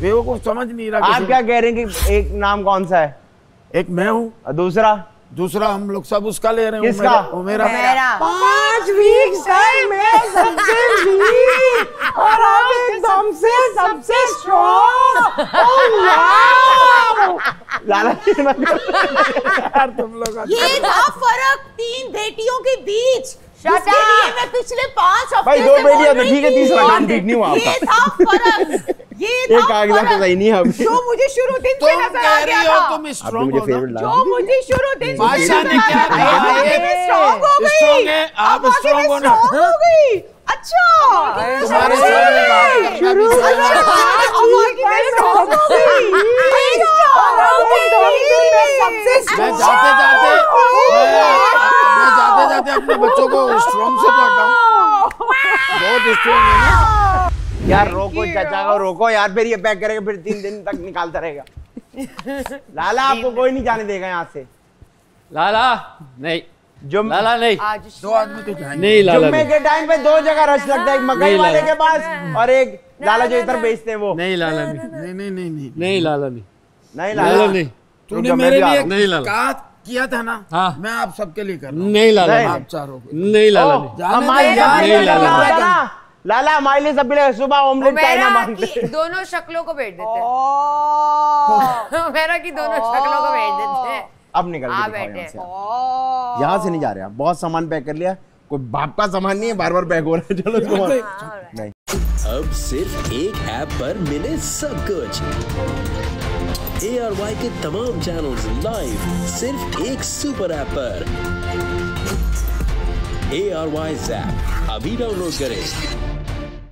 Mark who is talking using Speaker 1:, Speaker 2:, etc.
Speaker 1: बेवकूफ समझ नहीं रहा।
Speaker 2: आप क्या कह रहे हैं कि एक नाम कौन सा है?
Speaker 1: एक मैं हूँ,
Speaker 2: दूसरा
Speaker 1: हम लोग सब उसका ले रहे हैं।
Speaker 2: किसका?
Speaker 1: वो मेरा।
Speaker 3: 5 वीक है मैं सबसे वीक और आप एकदम से सबसे स्ट्रॉन्ग।
Speaker 2: लाला
Speaker 1: यार तुम लोग
Speaker 4: ये था फर्क 3 बेटियों के बीच। जिसके लिए मैं पिछले 5 हफ्ते
Speaker 2: भाई 2 बेटियां तो ठीक है, तीसरा काम ठीक नहीं हुआ आपका।
Speaker 4: ये था फर्क, ये था
Speaker 2: कागजात तो सही नहीं है अभी।
Speaker 4: जो मुझे शुरू दिन से नजर आ गया था।
Speaker 1: तुम स्ट्रॉन्ग हो ना?
Speaker 4: जो मुझे शुरू दिन से
Speaker 1: बादशाह ने क्या कहा?
Speaker 4: स्ट्रॉन्ग हो गई।
Speaker 1: स्ट्रॉन्ग है, आप स्ट्रॉन्ग हो ना?
Speaker 4: हो गई। अच्छा
Speaker 1: तुम्हारे साथ में बात करना भी सही है। मैं जाते जाते अपने बच्चों को स्ट्रॉन्ग से तो हटाऊं। बहुत स्ट्रॉन्ग है ना
Speaker 2: यार। रोको चाचा को, रोको यार, फिर ये पैक करेगा, फिर 3 दिन तक निकालता रहेगा। लाला आपको कोई नहीं जाने देगा यहाँ से।
Speaker 5: लाला नहीं, लाला नहीं,
Speaker 1: 2 आदमी तो जाएंगे
Speaker 5: नहीं। लाला
Speaker 2: जुम्मे के टाइम पे 2 जगह रश लगता है, एक मकई वाले के पास और एक लाला जो इधर बेचते हैं वो।
Speaker 5: नहीं, लाला नहीं,
Speaker 1: नहीं
Speaker 5: लाला नहीं,
Speaker 2: नहीं
Speaker 5: लाला नहीं।
Speaker 1: तूने मेरे लिए
Speaker 5: नहीं लाला
Speaker 1: कहा किया था ना।
Speaker 5: हाँ।
Speaker 1: मैं आप सबके लिए कर रहा हूँ।
Speaker 5: नहीं लाला,
Speaker 1: आप चारों को
Speaker 5: नहीं लाला नहीं।
Speaker 2: लाला हमारे लिए सब सुबह ऑमलेट चाइना मांगते हैं।
Speaker 3: दोनों शक्लों को बैठ देते हैं। मेरा की दोनों शक्लों को बैठ देते हैं।
Speaker 2: अब निकल के दिखाओ यहाँ से नहीं जा रहे। बहुत सामान पैक कर लिया, कोई बाप का सामान नहीं है, बार बार पैक हो रहा है। चलो नहीं,
Speaker 6: अब सिर्फ एक ऐप पर मिले सब कुछ। ARY के तमाम चैनल्स लाइव सिर्फ एक सुपर ऐप पर। ARY ऐप अभी डाउनलोड करें।